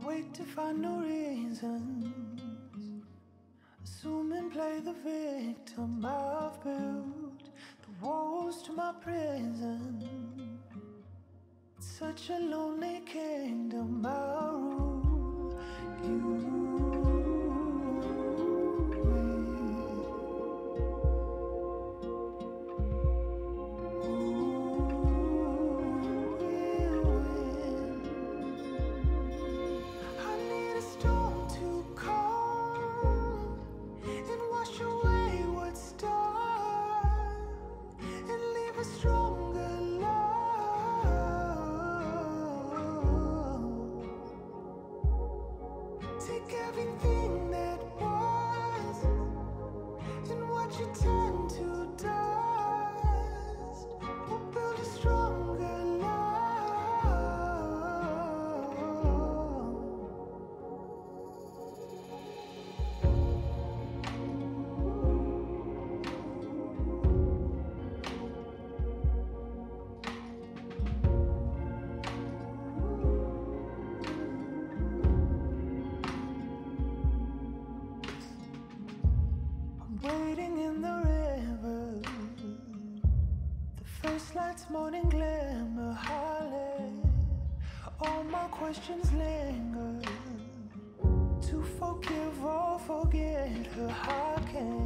wait to find no reasons, assume and play the victim. I've built the walls to my prison. It's such a lonely kingdom. I rule you. Waiting in the river, the first light's morning glimmer. I let all my questions linger. To forgive or forget her, I can't.